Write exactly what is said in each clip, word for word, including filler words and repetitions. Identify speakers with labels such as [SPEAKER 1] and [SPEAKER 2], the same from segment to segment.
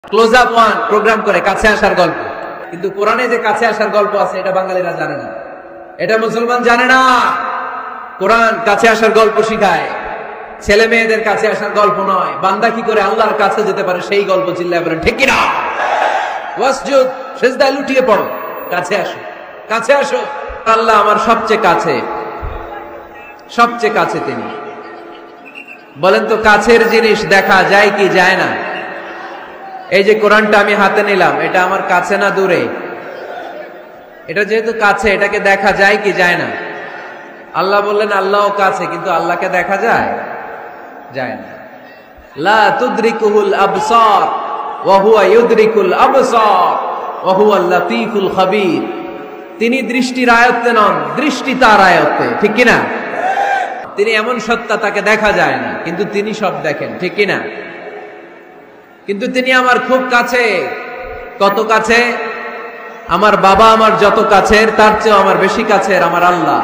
[SPEAKER 1] Close up one programme করে কাছে আসার গল্প, কিন্তু কোরআনে যে কাছে আসার গল্প আছে এটা বাঙালিরা জানে না, এটা মুসলমান জানে না। কোরআন কাছে আসার গল্প শিখায়, ছেলে মেয়েদের কাছে আসার গল্প নয়। বান্দা কি করে আল্লাহর কাছে যেতে পারে সেই গল্প চিল্লায় বলেন ঠিক কিনা? ওয়াসজুদ, সিজদায় লুটিয়ে পড়ো, কাছে আসো, কাছে আসো। আল্লাহ আমার সবচেয়ে কাছে, সবচেয়ে কাছে তিনি। বলেন তো কাছের জিনিস দেখা যায় কি যায় না? এই যে কোরআনটা আমি হাতে নিলাম, এটা আমার কাছে না দূরে? এটা যেহেতু কাছে, এটাকে দেখা যায় কি যায় না? আল্লাহ বললেন আল্লাহও কাছে, কিন্তু আল্লাহকে দেখা যায়? যায় না। লা তুদরিকুহুল আবসার ওয়া হুয়া ইউদরিকুল আবসার ওয়া হুয়াল লাতীফুল খাবীর। তিনি দৃষ্টির আয়ত্তে নন, দৃষ্টি তার আয়ত্তে, ঠিক কিনা? তিনি এমন সত্তা, তাকে দেখা যায় না, কিন্তু তিনি সব দেখেন, ঠিক কিনা? কিন্তু তিনি আমার খুব কাছে। কত কাছে? আমার বাবা আমার যত কাছের, তার চেয়েও আমার বেশি কাছের আমার আল্লাহ।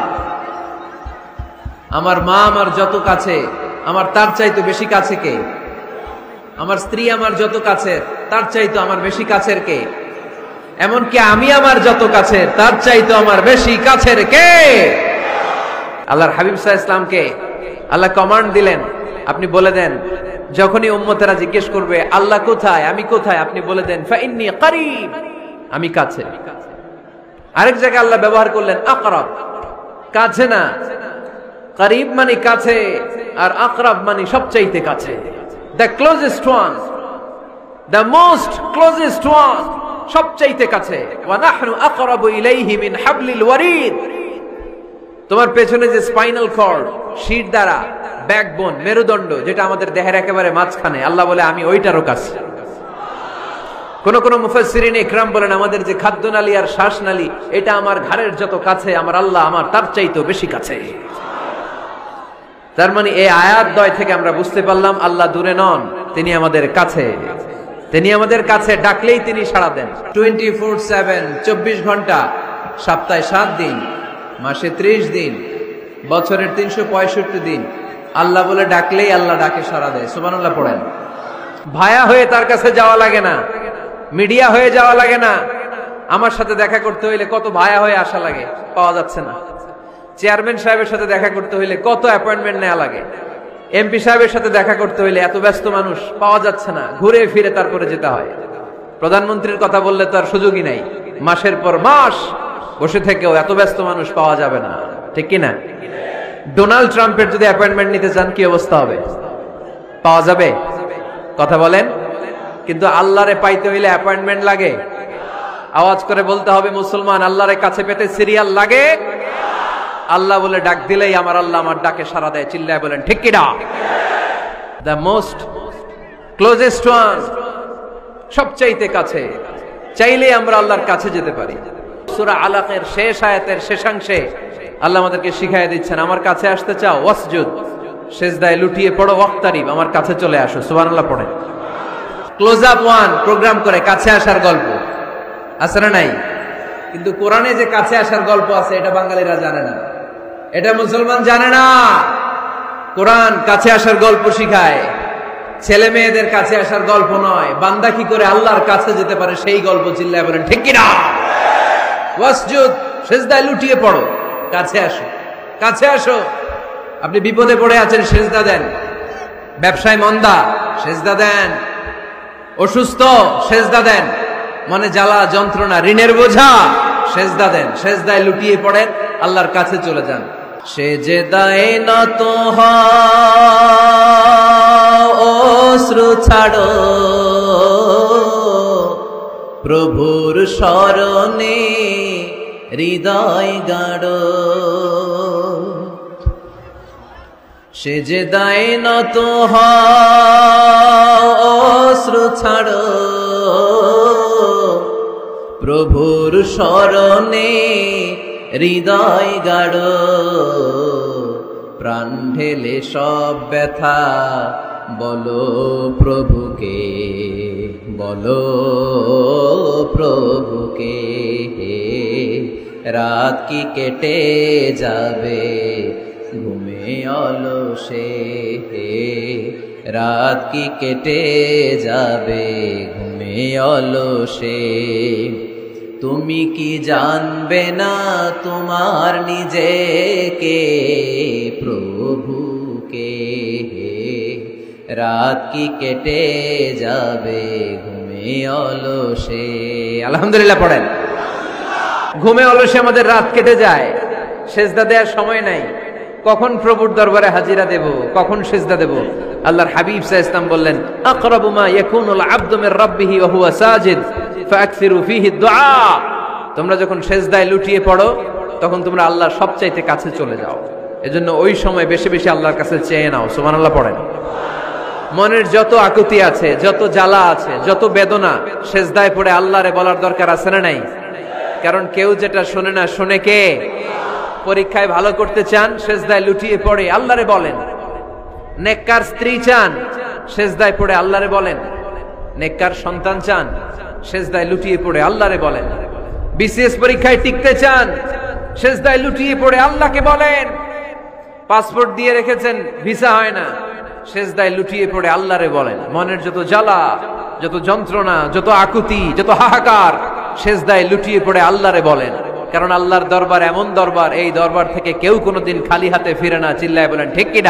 [SPEAKER 1] আমার মা আমার যত কাছে, আমার তার চাইতে বেশি কাছে কে? আমার স্ত্রী আমার যত কাছের, তার চাইতে আমার বেশি কাছের কে? এমনকি আমি আমার যত কাছের, তার চাইতে আমার বেশি কাছের কে? আল্লাহর হাবিব সাল্লাল্লাহু আলাইহি ওয়াসাল্লামকে আল্লাহ কমান্ড দিলেন, আপনি বলে দেন, যখনই উম্মতেরা জিজ্ঞেস করবে আল্লাহ কোথায়, আমি কোথায়, আপনি বলে দেন ফাইন্নী করিব, আমি কাছে। আরেক জায়গায় আল্লাহ ব্যবহার করলেন আকরাব, কাছে না, করিব মানে কাছে, আর আকরাব মানে সবচাইতে কাছে। The closest one, the most closest one, সবচাইতে কাছে। ওয়া নাহনু আকরাবু ইলাইহি মিন হাবলিল ওয়ারিদ। তোমার পেছনে যে স্পাইনাল কর্ড, শির দ্বারা, ব্যাকবোন, মেরুদণ্ড, যেটা আমাদের দেহের একেবারে মাঝখানে, আল্লাহ বলে আমি ওইটারও কাছে। কোন কোন মুফাসসিরিন ইকরাম বলেন আমাদের যে খাদ্যনালী আর শ্বাসনালী, এটা আমার ঘাড়ের যত কাছে, আমার আল্লাহ আমার তার চাইতেও বেশি কাছে। তার মানে এই আয়াত দ্বয় থেকে আমরা বুঝতে পারলাম আল্লাহ দূরে নন, তিনি আমাদের কাছে। তিনি আমাদের কাছে, ডাকলেই তিনি সাড়া দেন। টোয়েন্টি ফোর সেভেন, চব্বিশ ঘন্টা, সপ্তাহে সাত দিন, মাসে ত্রিশ দিন, বছরের তিনশো পঁয়ষট্টি দিন আল্লাহ বলে ডাকলেই আল্লাহ ডাকে সাড়া দেয়। সুবহানাল্লাহ পড়েন। ভায়া হয়ে তার কাছে যাওয়া লাগে না, মিডিয়া হয়ে যাওয়া লাগে না। আমার সাথে দেখা করতে হইলে কত ভায়া হয়ে আসা লাগে, পাওয়া যাচ্ছে না। চেয়ারম্যান সাহেবের সাথে দেখা করতে হইলে কত অ্যাপয়েন্টমেন্ট নেওয়া লাগে। এমপি সাহেবের সাথে দেখা করতে হইলে এত ব্যস্ত মানুষ, পাওয়া যাচ্ছে না, ঘুরে ফিরে তারপরে যেতে হয়। প্রধানমন্ত্রীর কথা বললে তো আর সুযোগই নাই, মাসের পর মাস বসে থেকেও এত ব্যস্ত মানুষ পাওয়া যাবে না, ঠিক কিনা? ডোনাল্ড ট্রাম্পের যদি অ্যাপয়েন্টমেন্ট নিতে চান কি অবস্থা হবে? পাওয়া যাবে? কথা বলেন। কিন্তু আল্লাহরে পাইতে হইলে অ্যাপয়েন্টমেন্ট লাগে। আওয়াজ করে বলতে হবে মুসলমান, আল্লাহরে কাছে পেতে সিরিয়াল লাগে। আল্লাহ বলে ডাক দিলেই আমার আল্লাহ আমার ডাকে সাড়া দেয়। চিল্লায় বলেন ঠিক কিনা? দ্য মোস্ট ক্লোজেস্ট ওয়ান, সবচাইতে কাছে। চাইলে আমরা আল্লাহর কাছে যেতে পারি। সূরা আলাকের শেষ আয়াতের শেষাংশে আল্লাহ আমাদেরকে শিখাইয়া দিচ্ছেন, আমার কাছে আসতে চাও, ওয়াসজুদ, সিজদায় লুটিয়ে পড়ো, ওয়াক্তারিব, আমার কাছে চলে আসো। সুবহানাল্লাহ পড়েন। ক্লোজ আপ ওয়ান প্রোগ্রাম করে কাছে আসার গল্প আছে না নাই? কিন্তু কোরআনে যে কাছে আসার গল্প আছে এটা বাঙালিরা জানে না, এটা মুসলমান জানে না। কোরআন কাছে আসার গল্প শিখায়, ছেলে মেয়েদের কাছে আসার গল্প নয়। বান্দা কি করে আল্লাহর কাছে যেতে পারে সেই গল্প চিল্লায় বলেন ঠিক কিনা? ওয়াসজুদ, সিজদায় লুটিয়ে পড়ো, কাছে আসো, কাছে আসো। আপনি বিপদে পড়ে আছেন, সিজদা দেন। ব্যবসায় মন্দা, সিজদা দেন। অসুস্থ, সিজদা দেন। মনে জ্বালা যন্ত্রণা, ঋণের বোঝা, সিজদা দেন। সিজদায় লুটিয়ে পড়েন, আল্লাহর কাছে চলে যান। সিজদায়ে নত হও, অশ্রু ছাড়ো, প্রভুর শরণে হৃদয় গাড়ো। সিজদায়ে নত হও, অশ্রু ছাড়ো, প্রভুর শরণে হৃদয় গাড়ো। প্রাণ ঢেলে সব ব্যথা বলো প্রভুকে, বলো প্রভুকে। রাত কি কেটে যাবে ঘুমে অলসে, রাত কি কেটে যাবে ঘুমে ঘুমে অলসে। তুমি কি জানবে না তোমার নিজেকে প্রভুকে, রাত কি কেটে যাবে ঘুমে অলসে। আলহামদুলিল্লাহ পড়েন। ঘুমে অলসে আমাদের রাত কেটে যায়, সেজদা দেওয়ার সময় নাই। কখন প্রভুর দরবারে হাজিরা দেব, কখন সেজদা দেব? আল্লাহর হাবিব সাল্লাল্লাহু আলাইহি ওয়াসাল্লাম বললেন, আকরাবু মা ইয়াকুনুল আবদু মির রাব্বিহি ওয়া হুয়া সাজিদ ফাআকসিরু ফীহি দুআ। তোমরা যখন সেজদায় লুটিয়ে পড়ো তখন তোমরা আল্লাহর সবচাইতে কাছে চলে যাও। এজন্য ওই সময় বেশি বেশি আল্লাহর কাছে চেয়ে নাও। সুবহানাল্লাহ পড়েন। মনের যত আকুতি আছে, যত জ্বালা আছে, যত বেদনা, সেজদায় পড়ে আল্লাহরে বলার দরকার আছে না নাই? কারণ কেউ যেটা শোনে না, শোনে কে? পরীক্ষায় ভালো করতে চান, সেজদায় লুটিয়ে পড়ে আল্লাহরে বলেন। নেককার স্ত্রী চান, সেজদায় পড়ে আল্লাহরে বলেন। নেককার সন্তান চান, সেজদায় লুটিয়ে পড়ে আল্লাহরে বলেন। বিসিএস পরীক্ষায় টিকতে চান, সেজদায় লুটিয়ে পড়ে আল্লাহকে বলেন। পাসপোর্ট দিয়ে রেখেছেন, ভিসা হয় না, সেজদায় লুটিয়ে পড়ে আল্লাহরে বলেন। মনের যত জ্বালা, যত যন্ত্রণা, যত আকুতি, যত হাহাকার, সেজদায় লুটিয়ে পড়ে আল্লাহরে বলেন। কারণ আল্লাহর দরবার এমন দরবার, এই দরবার থেকে কেউ কোনোদিন খালি হাতে ফিরে না। চিল্লায় বলেন ঠিক কিনা?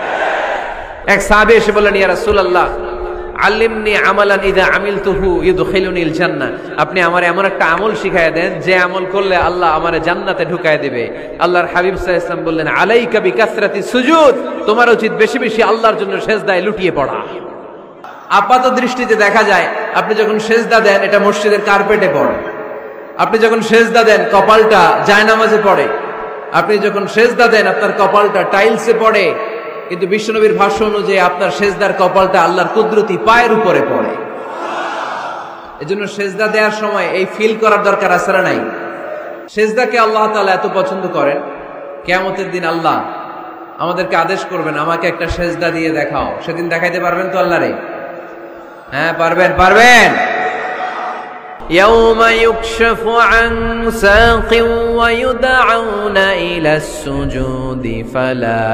[SPEAKER 1] এক সাহাবী এসে বলেন, ইয়া রাসূলুল্লাহ আল্লিমনি আমালান ইযা আমিলতুহু ইউদখিলুনিল জান্নাহ। আপনি আমারে এমন একটা আমল শিখায়া দেন যে আমল করলে আল্লাহ আমারে জান্নাতে ঢুকায় দিবে। আল্লাহর হাবিব সাল্লাল্লাহু আলাইহি ওয়াসাল্লাম বললেন, আলাইকা বিকাসরাতি সুজুদ। তোমার উচিত বেশি বেশি আল্লাহর জন্য সেজদায় লুটিয়ে পড়া। আপাত দৃষ্টিতে দেখা যায় আপনি যখন সেজদা দেন এটা মসজিদের কার্পেটে পড়ে। আপনি যখন সেজদা দেন কপালটা জায়নামাজে পড়ে। আপনি যখন সেজদা দেন আপনার কপালটা টাইলসে পড়ে। কিন্তু বিশ্বনবীর ভাষ্য অনুযায়ী আপনার সেজদার কপালটা আল্লাহর কুদরতি পায়ের উপরে পড়ে। এজন্য সেজদা দেওয়ার সময় এই ফিল করার দরকার আছে না নাই? সেজদাকে আল্লাহ তাআলা এত পছন্দ করেন, কিয়ামতের দিন আল্লাহ আমাদেরকে আদেশ করবেন, আমাকে একটা সেজদা দিয়ে দেখাও। সেদিন দেখাইতে পারবেন তো আল্লাহরে? হ্যাঁ পারবেন, পারবেন। يوم يكشف عن ساق ويدعون إلى السجود فلا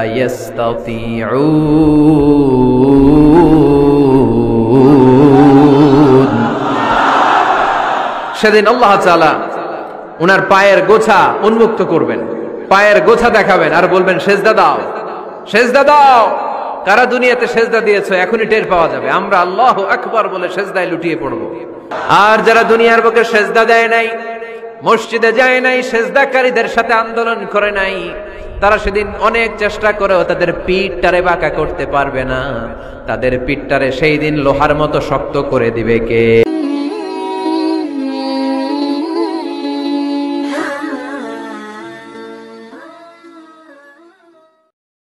[SPEAKER 1] يستطيعون। সেদিন আল্লাহ তাআলা ওনার পায়ের গোছা উন্মুক্ত করবেন, পায়ের গোছা দেখাবেন আর বলবেন সেজদা দাও, সেজদা দাও। কারা দুনিয়াতে সেজদা দিয়েছো এখনই টের পাওয়া যাবে। আমরা আল্লাহু আকবার বলে সেজদায় লুটিয়ে পড়বো। আর যারা দুনিয়ার বুকে সেজদা দেয় নাই, মসজিদে যায় নাই, সেজদাকারীদের সাথে আন্দোলন করে নাই, তারা সেদিন অনেক চেষ্টা করেও তাদের পিঠটারে বাঁকা করতে পারবে না। তাদের পিঠটারে সেই দিন লোহার মতো শক্ত করে দিবে কে?